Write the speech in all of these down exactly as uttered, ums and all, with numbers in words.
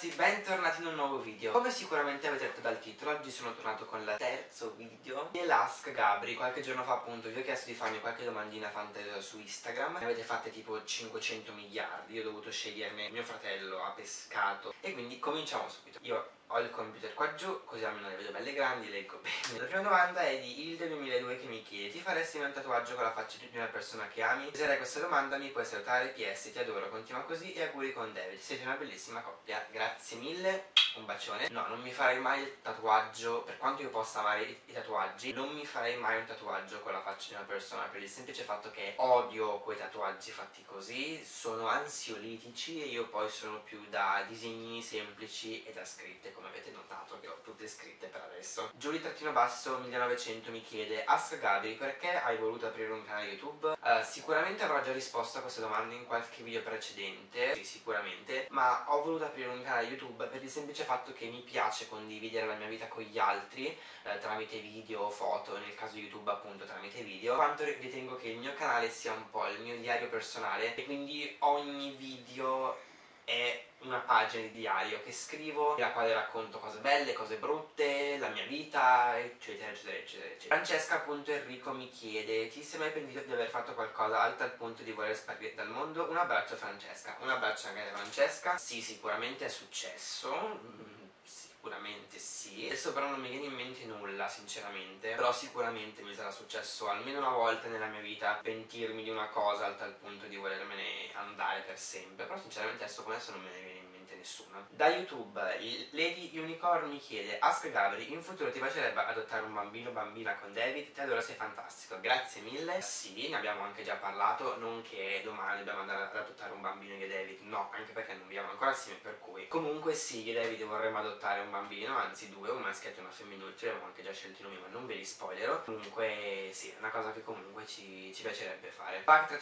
ragazzi, bentornati in un nuovo video. Come sicuramente avete letto dal titolo, oggi sono tornato con il terzo video dell'Ask Gabri. Qualche giorno fa appunto vi ho chiesto di farmi qualche domandina fantasiosa su Instagram. Ne avete fatte tipo cinquecento miliardi, io ho dovuto sceglierne. Mio fratello ha pescato e quindi cominciamo subito. Io ho il computer qua giù, così almeno le vedo belle grandi, leggo bene. La prima domanda è di Ilde duemiladue che mi chiede: ti faresti un tatuaggio con la faccia di una persona che ami? Se dai questa domanda mi puoi salutare. P S, ti adoro, continua così e auguri con David, siete una bellissima coppia. Grazie mille, un bacione. No, non mi farei mai il tatuaggio, per quanto io possa amare i, i tatuaggi, non mi farei mai un tatuaggio con la faccia di una persona, per il semplice fatto che odio quei tatuaggi fatti così, sono ansiolitici e io poi sono più da disegnini semplici e da scritte, come avete notato che ho tutte scritte per adesso. Giulia-basso millenovecento mi chiede: Ask Gabri, perché hai voluto aprire un canale YouTube? Uh, sicuramente avrò già risposto a queste domande in qualche video precedente, sì, sicuramente, ma ho voluto aprire un canale YouTube per il semplice fatto che mi piace condividere la mia vita con gli altri eh, tramite video o foto, nel caso di YouTube appunto tramite video, quanto ritengo che il mio canale sia un po' il mio diario personale e quindi ogni video è una pagina di diario che scrivo, nella quale racconto cose belle, cose brutte, la mia vita, eccetera eccetera eccetera eccetera. Francesca appunto Enrico mi chiede: ti sei mai pentito di aver fatto qualcosa al tal punto di voler sparire dal mondo? Un abbraccio Francesca. Un abbraccio anche a Francesca. Sì, sicuramente è successo, mm, sicuramente sì. Adesso però non mi viene in mente nulla sinceramente, però sicuramente mi sarà successo almeno una volta nella mia vita pentirmi di una cosa al tal punto di volermene andare per sempre, però sinceramente adesso come adesso non me ne viene in mente nessuna. Da YouTube Lady Unicorn mi chiede: Ask Gabri, in futuro ti piacerebbe adottare un bambino o bambina con David? Te allora sei fantastico, grazie mille. Sì, ne abbiamo anche già parlato, non che domani dobbiamo andare ad adottare un bambino io e David, no, anche perché non viviamo ancora assieme, per cui comunque sì, io e David vorremmo adottare un bambino, anzi due, un maschietto e una femminuccia, abbiamo anche già scelto i nomi ma non ve li spoilerò. Comunque sì, è una cosa che comunque ci, ci piacerebbe fare.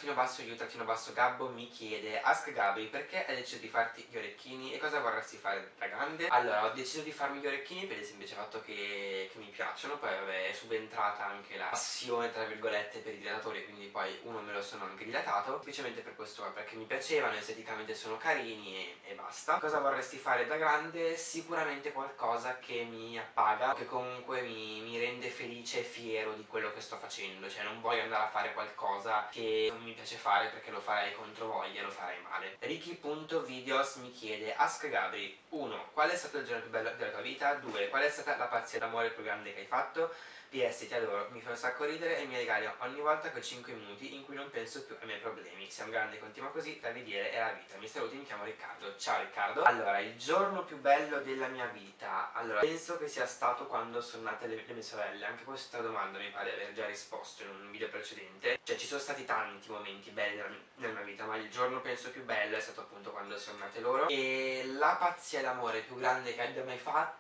Pac-Yu-Gabbo mi chiede: Ask Gabri, perché hai deciso di farti gli orecchini e cosa vorresti fare da grande? Allora, ho deciso di farmi gli orecchini per il semplice fatto che, che mi piacciono, poi vabbè, è subentrata anche la passione tra virgolette per i dilatatori, quindi poi uno me lo sono anche dilatato, semplicemente per questo, perché mi piacevano, esteticamente sono carini e, e basta. Cosa vorresti fare da grande? Sicuramente qualcosa che mi appaga, che comunque mi, mi rende felice e fiero di quello che sto facendo, cioè non voglio andare a fare qualcosa che non mi piace fare perché lo farei contro voglia, lo farei male. Ricky.videos mi chiede: Ask Gabri, uno. Qual è stato il giorno più bello della tua vita? due. Qual è stata la pazzia d'amore più grande che hai fatto? P S, ti adoro, mi fa un sacco ridere e mi regali ogni volta quei cinque minuti in cui non penso più ai miei problemi. Sei un grande, continua così, da vedere è la vita. Mi saluti, mi chiamo Riccardo. Ciao Riccardo. Allora, il giorno più bello della mia vita, allora, penso che sia stato quando sono nate le, le mie sorelle. Anche questa domanda mi pare di aver già risposto in un video precedente. Cioè, ci sono stati tanti momenti belli nella, nella mia vita, ma il giorno penso più bello è stato appunto quando sono nate loro. E la pazzia d'amore più grande che abbia mai fatto,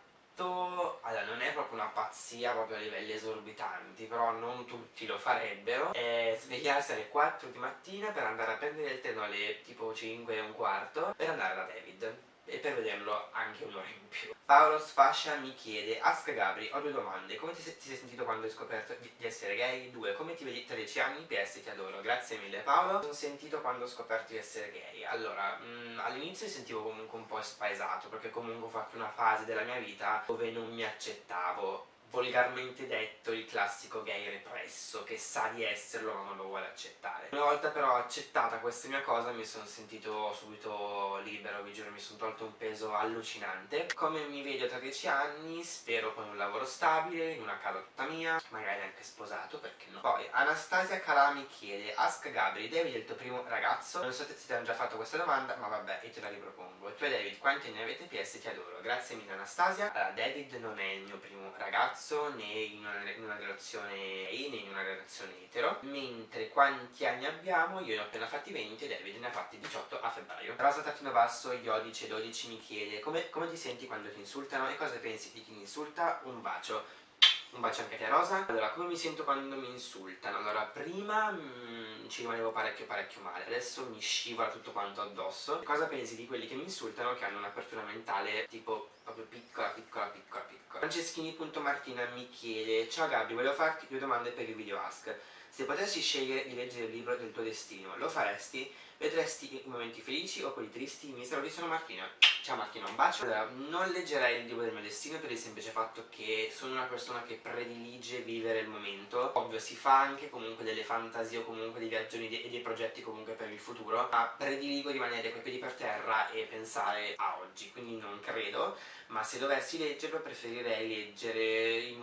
allora non è proprio una pazzia proprio a livelli esorbitanti, però non tutti lo farebbero, è svegliarsi alle quattro di mattina per andare a prendere il treno alle tipo cinque e un quarto per andare da David e per vederlo anche un'ora in più. Paolo Sfascia mi chiede: Ask Gabri, ho due domande. Come ti sei, ti sei sentito quando hai scoperto di, di essere gay? due. Come ti vedi tra dieci anni? P S, ti adoro. Grazie mille Paolo. Mi sono sentito quando ho scoperto di essere gay. Allora, all'inizio mi sentivo comunque un po' spaesato, perché comunque ho fatto una fase della mia vita dove non mi accettavo. Volgarmente detto, il classico gay represso che sa di esserlo ma non lo vuole accettare. Una volta però accettata questa mia cosa mi sono sentito subito libero, vi giuro, mi sono tolto un peso allucinante. Come mi vedo tra dieci anni? Spero con un lavoro stabile, in una casa tutta mia, magari anche sposato, perché no. Poi Anastasia Calà mi chiede: Ask Gabri, David è il tuo primo ragazzo? Non so se ti hanno già fatto questa domanda, ma vabbè, io te la ripropongo. E tu e David quanti ne avete? P S, ti adoro. Grazie mille Anastasia. Allora, David non è il mio primo ragazzo, né in una, in una relazione gay né in una relazione etero, mentre quanti anni abbiamo? Io ne ho appena fatti venti e David ne ha fatti diciotto a febbraio. Rosa Tattino Basso Iodice dodici mi chiede: come, come ti senti quando ti insultano e cosa pensi di chi mi insulta? Un bacio. Un bacio anche a te Rosa. Allora, come mi sento quando mi insultano? Allora, prima mm, ci rimanevo parecchio parecchio male, adesso mi scivola tutto quanto addosso. Cosa pensi di quelli che mi insultano che hanno un'apertura mentale tipo proprio piccola piccola piccola piccola? Franceschini.martina mi chiede: ciao Gabri, volevo farti due domande per il video Ask. Se potessi scegliere di leggere il libro del tuo destino, lo faresti? Vedresti i momenti felici o quelli tristi? Mi saluti, sono Martina. Ciao Martina, un bacio. Allora, non leggerei il libro del mio destino per il semplice fatto che sono una persona che predilige vivere il momento. Ovvio, si fa anche comunque delle fantasie o comunque dei viaggioni e dei progetti comunque per il futuro, ma prediligo rimanere coi piedi per terra e pensare a oggi, quindi non credo, ma se dovessi leggerlo preferirei leggere i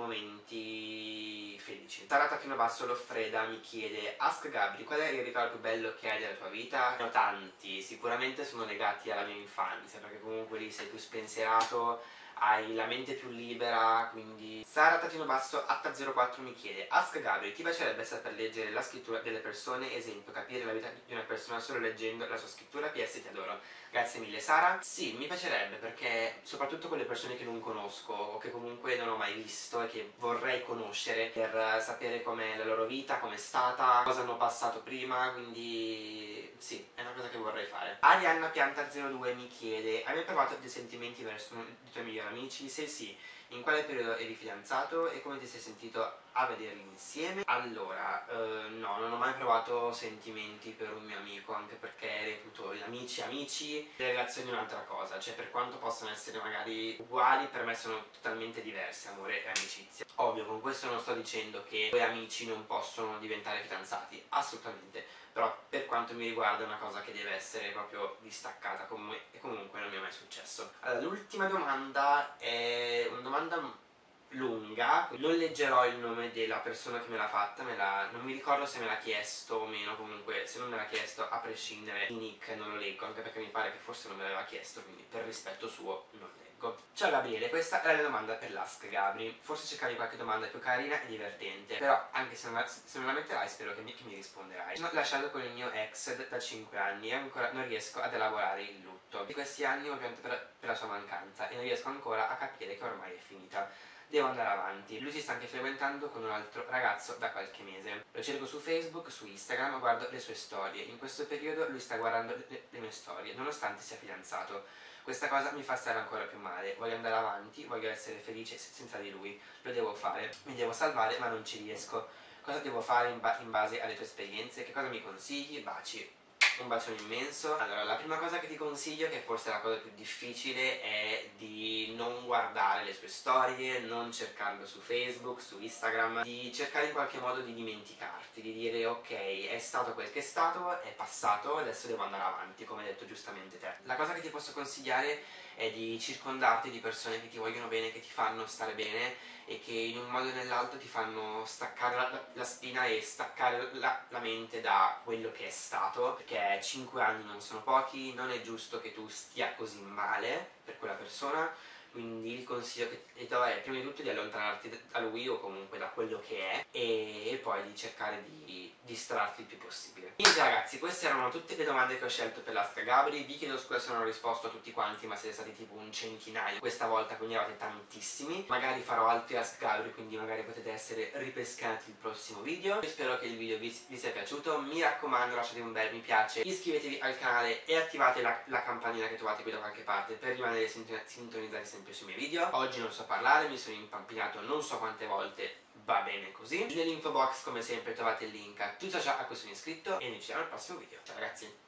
momenti felici. Sara Tacchino Basso Loffreda mi chiede: Ask Gabri, qual è il ricordo più bello che hai della tua vita? Ne ho tanti, sicuramente sono legati alla mia infanzia, perché comunque lì sei più spensierato, hai la mente più libera, quindi... Sara Tatino Basso H zero quattro mi chiede: Ask Gabri, ti piacerebbe saper leggere la scrittura delle persone, esempio, capire la vita di una persona solo leggendo la sua scrittura? P S, ti adoro. Grazie mille Sara. Sì, mi piacerebbe, perché soprattutto con le persone che non conosco o che comunque non ho mai visto e che vorrei conoscere per sapere com'è la loro vita, com'è stata, cosa hanno passato prima, quindi sì, è una cosa che vorrei fare. Arianna Pianta zero due mi chiede: hai mai provato dei sentimenti verso uno dei tuoi migliori amici? Se sì, in quale periodo eri fidanzato e come ti sei sentito a vederli insieme? Allora, eh, no, non ho mai provato sentimenti per un mio amico, anche perché reputo gli amici amici, le relazioni un'altra cosa, cioè per quanto possano essere magari uguali, per me sono totalmente diverse, amore e amicizia. Ovvio, con questo non sto dicendo che due amici non possono diventare fidanzati, assolutamente, però per quanto mi riguarda è una cosa che deve essere proprio distaccata, com e comunque non mi è mai successo. Allora, l'ultima domanda è una domanda lunga, non leggerò il nome della persona che me l'ha fatta, me la... non mi ricordo se me l'ha chiesto o meno, comunque se non me l'ha chiesto, a prescindere il nick non lo leggo, anche perché mi pare che forse non me l'aveva chiesto, quindi per rispetto suo non leggo. Ciao Gabriele, questa è la mia domanda per l'Ask Gabri. Forse cercavi qualche domanda più carina e divertente, però anche se non la, se non la metterai spero che mi, che mi risponderai. Sono lasciato con il mio ex da cinque anni e ancora non riesco ad elaborare il lutto. Di questi anni ho pianto per, per la sua mancanza e non riesco ancora a capire che ormai è finita. Devo andare avanti. Lui si sta anche frequentando con un altro ragazzo da qualche mese. Lo cerco su Facebook, su Instagram, guardo le sue storie. In questo periodo lui sta guardando le, le mie storie, nonostante sia fidanzato. Questa cosa mi fa stare ancora più male. Voglio andare avanti, voglio essere felice senza di lui. Lo devo fare. Mi devo salvare, ma non ci riesco. Cosa devo fare in, ba in base alle tue esperienze? Che cosa mi consigli? Baci. Un bacione immenso. Allora, la prima cosa che ti consiglio, che forse è la cosa più difficile, è di non guardare le sue storie, non cercarlo su Facebook, su Instagram, di cercare in qualche modo di dimenticarti, di dire ok, è stato quel che è stato, è passato, adesso devo andare avanti, come hai detto giustamente te. La cosa che ti posso consigliare è di circondarti di persone che ti vogliono bene, che ti fanno stare bene e che in un modo o nell'altro ti fanno staccare la, la spina e staccare la, la mente da quello che è stato, perché cinque anni non sono pochi, non è giusto che tu stia così male per quella persona, quindi il consiglio che ti do è prima di tutto di allontanarti da lui o comunque da quello che è e poi di cercare di distrarti il più possibile. Niente ragazzi, queste erano tutte le domande che ho scelto per l'Ask Gabri. Vi chiedo scusa se non ho risposto a tutti quanti, ma siete stati tipo un centinaio questa volta, quindi eravate tantissimi. Magari farò altri Ask Gabri, quindi magari potete essere ripescati il prossimo video. Io spero che il video vi, vi sia piaciuto, mi raccomando lasciate un bel mi piace, iscrivetevi al canale e attivate la, la campanella che trovate qui da qualche parte per rimanere sintonizzati sempre sui miei video. Oggi non so parlare, mi sono impampinato non so quante volte, va bene così. Nell'info box come sempre trovate il link a tutto ciò a cui sono iscritto e noi ci vediamo al prossimo video. Ciao ragazzi!